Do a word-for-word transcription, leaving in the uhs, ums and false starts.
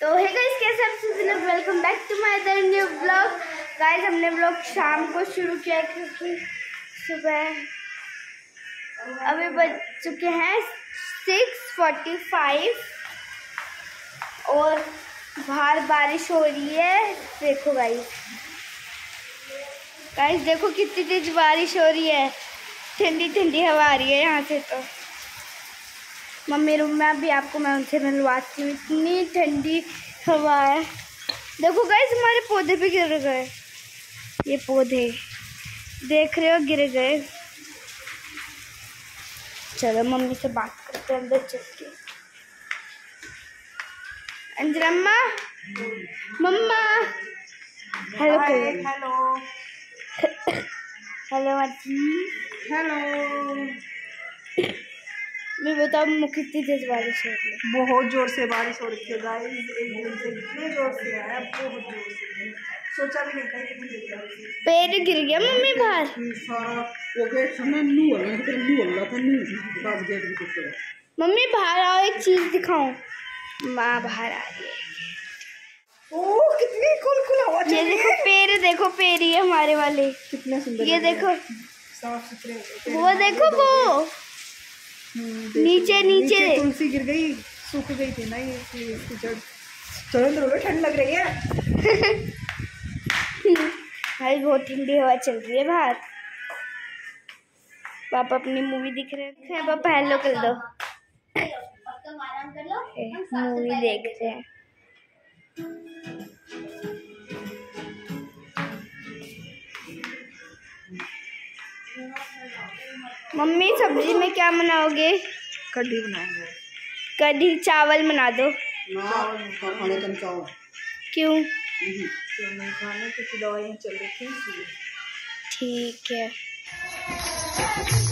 तो है गाइस, कैसे आप सभी लोग, welcome back to my other new blog. Guys हमने ब्लॉग शाम को शुरू किया क्योंकि सुबह अभी बज चुके हैं सिक्स फोर्टी फाइव और बाहर बारिश हो रही है। देखो गाइस, गाइस देखो कितनी तेज बारिश हो रही है, ठंडी ठंडी हवा आ रही है यहाँ से। तो मम्मी रूम में अभी आपको मैं उनसे मिलवाती हूँ, इतनी ठंडी हवा है। देखो गाइस हमारे पौधे भी गिर गए, ये पौधे देख रहे हो गिर गए। चलो मम्मी से बात करते हैं अंदर चल के। अंजलम्मा, मम्मा hello hello hello mummy, hello. मैं बताओ कितनी तेज बारिश हो रही है। बहुत जोर से बारिश हो रही है गाइस, एक दिन से इतने जोर से आया, बहुत जोर से, सोचा भी नहीं था कि गिर जाएगी। पेड़ गिर गया मम्मी बाहर। सारा वो गेट सामने नू वाला है, नू वाला था, नू पास गेट भी टूट गया। मम्मी बाहर आओ, एक चीज दिखाऊं। माँ बाहर आ रही है। ओह कितनी कुलकुल हवा चल ये रही देखो है। पेड़, देखो पेड़ ही है हमारे वाले, कितने सुंदर, ये देखो साफ सुथरे। वो देखो वो नीचे नीचे तुलसी गिर गई, सूख गई थी ना ये, इसलिए इसकी जड़ चलो तो ठंड लग रही है। भाई बहुत ठंडी हवा चल रही है बाहर। पापा अपनी मूवी दिख रहे हैं। पापा हेलो कर दो, मूवी देख रहे हैं। मम्मी सब्जी में क्या बनाओगे? कढ़ी बनाएंगे। कढ़ी चावल बना दो। चावल खाने कम चावल क्यों? क्यों नहीं खाने, कुछ दवाइयाँ चल रही थी इसलिए। ठीक है।